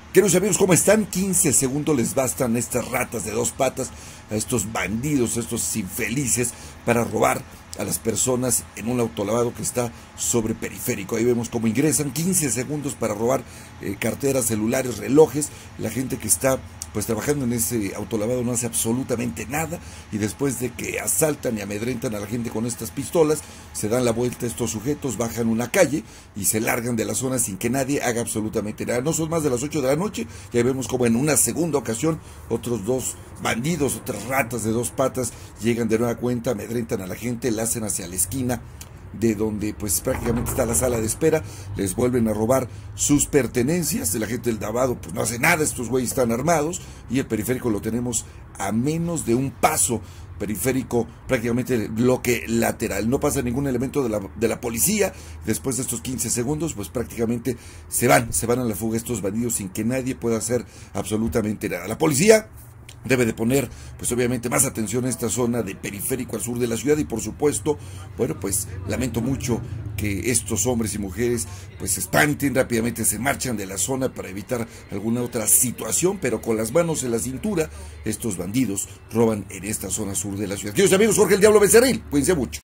Queridos amigos, ¿cómo están? 15 segundos les bastan a estas ratas de dos patas, a estos bandidos, a estos infelices, para robar a las personas en un autolavado que está sobre Periférico. Ahí vemos cómo ingresan, 15 segundos para robar carteras, celulares, relojes. La gente que está pues trabajando en ese autolavado no hace absolutamente nada, y después de que asaltan y amedrentan a la gente con estas pistolas, se dan la vuelta estos sujetos, bajan una calle y se largan de la zona sin que nadie haga absolutamente nada. No son más de las 8 de la noche, ya vemos como en una segunda ocasión otros dos bandidos, otras ratas de dos patas, llegan de nueva cuenta, amedrentan a la gente, la hacen hacia la esquina de donde pues prácticamente está la sala de espera, les vuelven a robar sus pertenencias. De la gente del lavado pues no hace nada, estos güeyes están armados, y el Periférico lo tenemos a menos de un paso. Periférico prácticamente bloque lateral, no pasa ningún elemento de la policía. Después de estos 15 segundos pues prácticamente se van a la fuga estos bandidos sin que nadie pueda hacer absolutamente nada. La policía debe de poner, pues obviamente, más atención a esta zona de Periférico al sur de la ciudad, y por supuesto, bueno, pues lamento mucho que estos hombres y mujeres pues se espanten, rápidamente se marchan de la zona para evitar alguna otra situación, pero con las manos en la cintura, estos bandidos roban en esta zona sur de la ciudad. Queridos amigos, Jorge el Diablo Becerril, cuídense mucho.